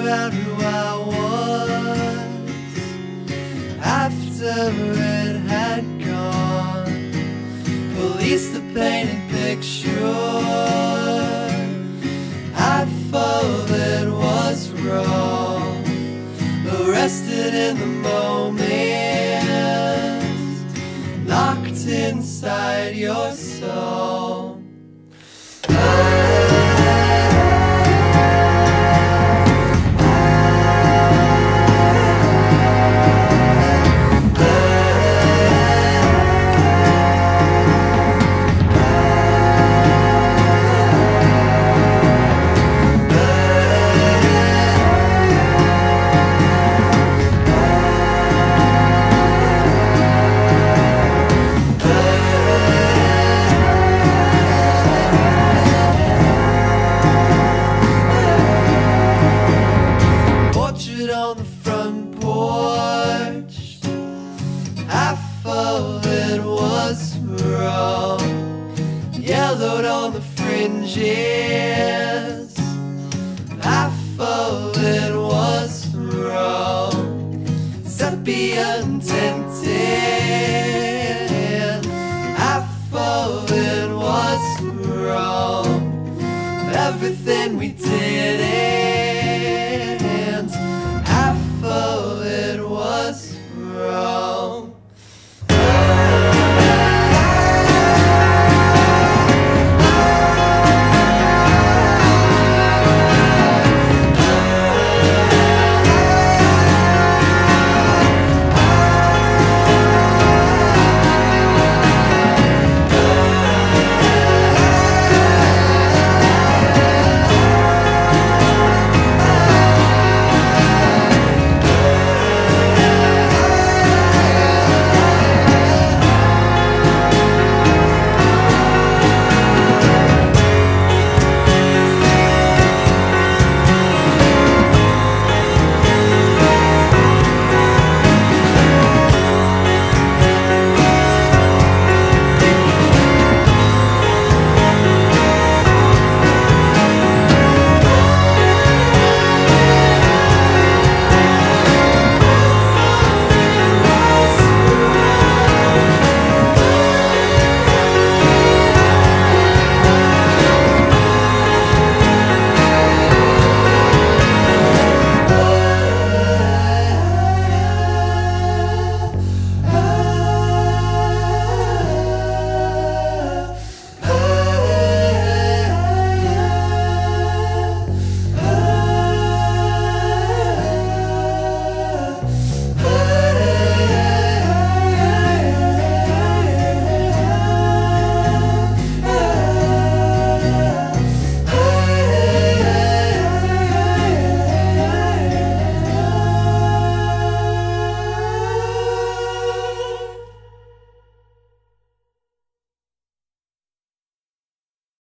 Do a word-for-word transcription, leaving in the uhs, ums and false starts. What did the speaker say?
out who I was after it had gone. Police the painted picture I thought it was wrong. Arrested in the moment, locked inside your soul. On the front porch, I thought it was wrong. Yellowed on the fringes, I thought it was wrong. Sepia tinted, I thought it was wrong. Everything we did